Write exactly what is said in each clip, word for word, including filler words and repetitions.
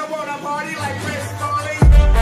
up on a party like Chris Farley.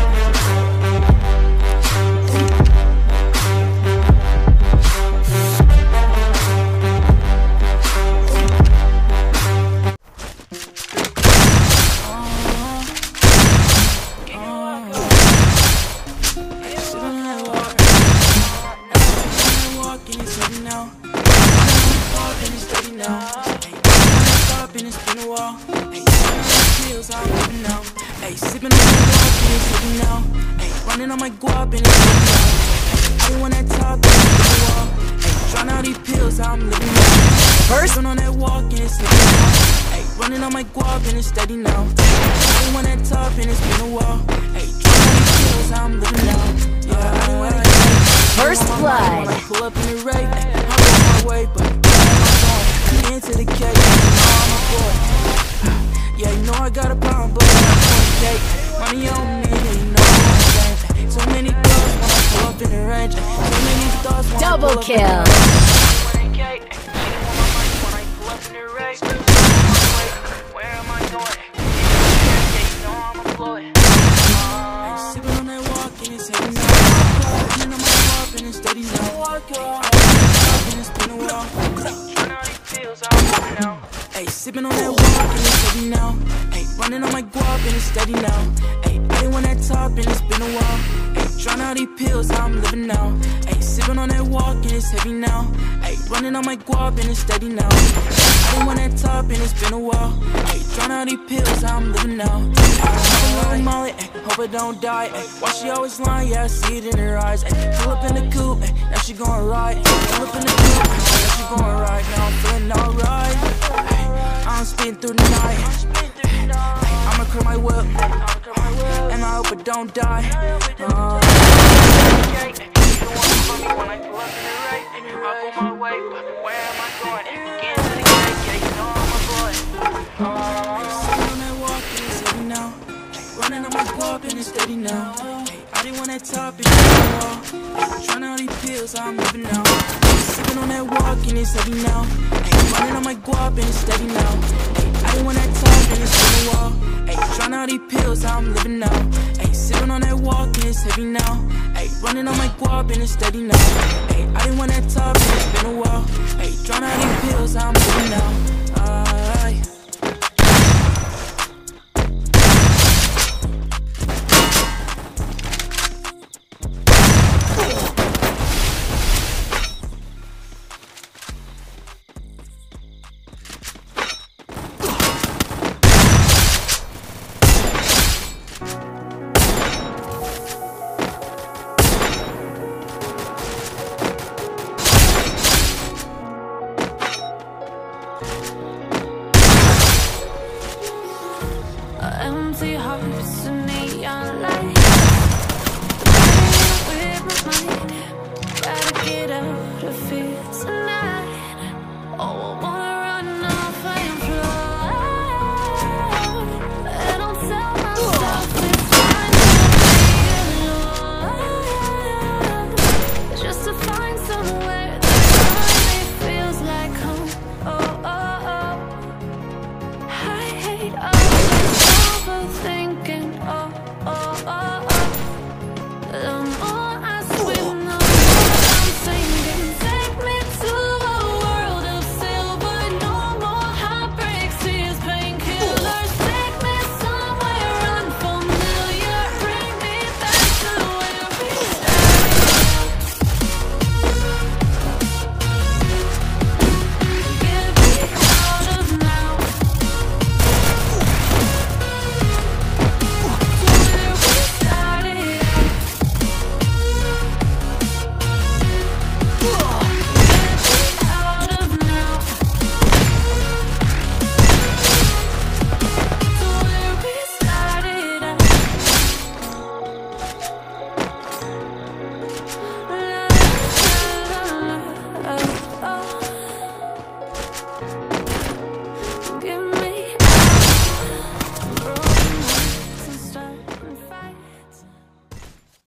Running on my guap and it's living now. I don't want that top and it's in the wall. Ay, trying out these pills, how I'm living now. First on that walk and it's living now. Ay, running on my guap and it's steady now. I don't want that top and it's been a while. Ay, trying out these pills, how I'm living now. Yeah, I don't want that. First blood. I pull up in the rake, ay, I'm on my way, but I'm into the cake. You know I'm a boy. Yeah, you know I got a problem, but I want cake. Money on me, yeah, you know I'm saying. So many thoughts when I pull up in the range. So many thoughts when Double I pull kill. Up in the range. When I pull up in the range. Where am I going? Yeah, you know I'm a Floyd. Sipping on that walk and it's heavy now. Running on my walk and it's steady now. And it's been a while. Trying out these pills, I'm living now. Ay, sipping on that walk and it's heavy now. Ay, running on my guap and it's steady now. Ay, I didn't want that top and it's been a while. Ay, trying out these pills, how I'm living now. Ay, sipping on that walk and it's heavy now. Ay, running on my guap and it's steady now. I didn't want that top and it's been a while. Ay, trying out these pills, how I'm living now. Ay, Molly, ay, hope I don't die. Ay, why she always lying? Yeah, I see it in her eyes. Ay, pull up in the coupe, ay, now she going right. Pull up in the coupe, ay, now she going right. Now I'm feeling alright. I'm speeding through the night. I'ma curl my whip, and I hope it don't die. Uh, Running on my guap and it's steady now. I didn't want that top and it's wall. Trying out these pills, how I'm living now. Sipping on that walk and it's heavy now. Running on my guap and it's steady now. I didn't want that top and it's in the wall. Trying out these pills, how I'm living now. Sipping on that walk and it's heavy now. Running on my guap and it's steady now. I didn't want that top and it's been a while. Trying out these pills, how I'm living now. Aye. Empty hearts and neon lights. With my mind, gotta get out of here tonight. Oh, I wanna run off and fly. I don't tell myself it's fine to be alone, just to find somewhere that finally feels like home. Oh, oh, oh. I hate all thing